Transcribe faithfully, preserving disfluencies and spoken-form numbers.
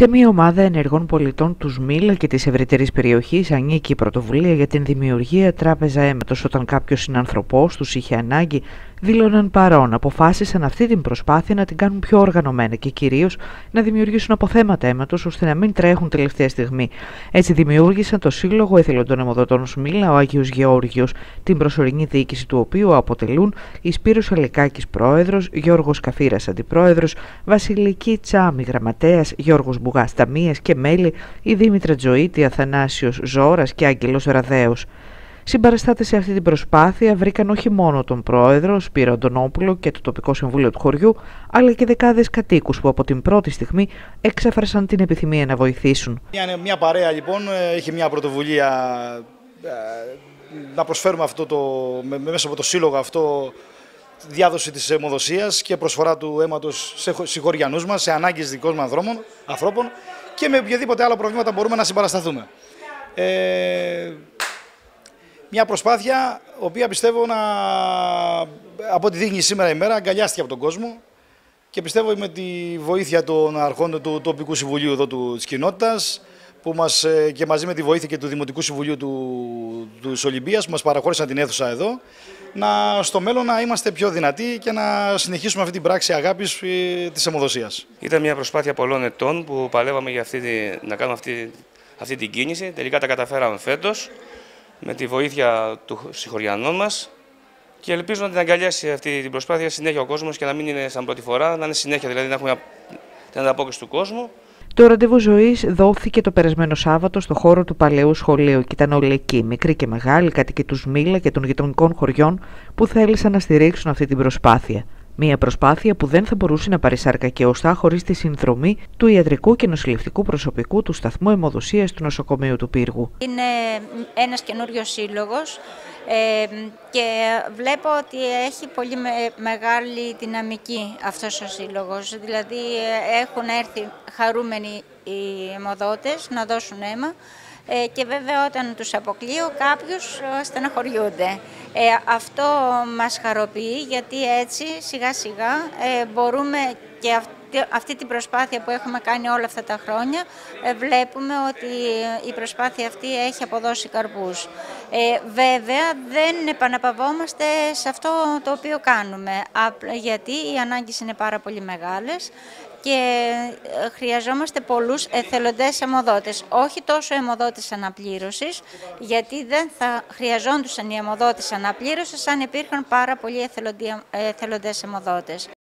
Σε μια ομάδα ενεργών πολιτών του Σμήλα και της ευρύτερης περιοχής ανήκει η πρωτοβουλία για την δημιουργία τράπεζα αίματος. Όταν κάποιος συνανθρωπός τους είχε ανάγκη, δήλωναν παρόν. Αποφάσισαν αυτή την προσπάθεια να την κάνουν πιο οργανωμένα και κυρίως να δημιουργήσουν αποθέματα αίματος ώστε να μην τρέχουν τελευταία στιγμή. Έτσι δημιούργησαν το Σύλλογο Εθελοντών Αιμοδοτών Σμήλα, ο Άγιος Γεώργιος, την προσωρινή διοίκηση του οποίου αποτελούν η Σπύρος Αλικάκης πρόεδρος, Γιώργος Καφύρας αντιπρόεδρος, Βασιλική Τσάμη γραμματέας, Γιώργος Μπουγάς ταμείας και μέλη η Δήμητρα Τζοίτη, Αθανάσιος Ζώρας και Άγγελος Ραδέος. Συμπαραστάτες σε αυτή την προσπάθεια βρήκαν όχι μόνο τον πρόεδρο Σπύρο Αντωνόπουλο και το τοπικό συμβούλιο του χωριού, αλλά και δεκάδες κατοίκους που από την πρώτη στιγμή εξέφρασαν την επιθυμία να βοηθήσουν. Μια παρέα λοιπόν είχε μια πρωτοβουλία να προσφέρουμε αυτό το, μέσα από το σύλλογο αυτό, διάδοση της αιμοδοσίας και προσφορά του αίματος σε συγχωριανούς μας, σε ανάγκες δικών μας ανθρώπων και με οποιαδήποτε άλλα προβλήματα μπορούμε να συμπαρασταθούμε. Ε, μια προσπάθεια, η οποία πιστεύω να, από ό,τι δείχνει σήμερα η μέρα, αγκαλιάστηκε από τον κόσμο και πιστεύω με τη βοήθεια των αρχών του τοπικού συμβουλίου εδώ του, της κοινότητας, που μας, και μαζί με τη βοήθεια και του Δημοτικού Συμβουλίου του, του Ολυμπίας που μας παραχώρησαν την αίθουσα εδώ, να στο μέλλον να είμαστε πιο δυνατοί και να συνεχίσουμε αυτή την πράξη αγάπης της αιμοδοσίας. Ήταν μια προσπάθεια πολλών ετών που παλεύαμε για αυτή τη, να κάνουμε αυτή, αυτή την κίνηση. Τελικά τα καταφέραμε φέτος με τη βοήθεια του συγχωριανών μας και ελπίζω να την αγκαλιάσει αυτή την προσπάθεια συνέχεια ο κόσμος και να μην είναι σαν πρώτη φορά, να είναι συνέχεια, δηλαδή να έχουμε την ανταπόκριση του κόσμου. Το ραντεβού ζωής δόθηκε το περασμένο Σάββατο στο χώρο του Παλαιού Σχολείου και ήταν όλοι εκεί, μικροί και μεγάλοι, κάτοικοι του Σμήλα και των γειτονικών χωριών που θέλησαν να στηρίξουν αυτή την προσπάθεια. Μια προσπάθεια που δεν θα μπορούσε να πάρει σάρκα και οστά χωρίς τη συνδρομή του ιατρικού και νοσηλευτικού προσωπικού του σταθμού αιμοδοσίας του νοσοκομείου του Πύργου. Είναι ένας καινούριος σύλλογος ε, και βλέπω ότι έχει πολύ με, μεγάλη δυναμική αυτός ο σύλλογος. Δηλαδή έχουν έρθει χαρούμενοι οι αιμοδότες να δώσουν αίμα. Ε, και βέβαια όταν τους αποκλείω κάποιους στεναχωριούνται. Ε, αυτό μας χαροποιεί γιατί έτσι σιγά σιγά ε, μπορούμε και αυτή, αυτή την προσπάθεια που έχουμε κάνει όλα αυτά τα χρόνια ε, βλέπουμε ότι η προσπάθεια αυτή έχει αποδώσει καρπούς. Ε, βέβαια δεν επαναπαυόμαστε σε αυτό το οποίο κάνουμε γιατί οι ανάγκες είναι πάρα πολύ μεγάλες και χρειαζόμαστε πολλούς εθελοντές αιμοδότες, όχι τόσο αιμοδότες αναπλήρωσης, γιατί δεν θα χρειαζόντουσαν οι αιμοδότες αναπλήρωσης αν υπήρχαν πάρα πολλοί εθελοντές αιμοδότες.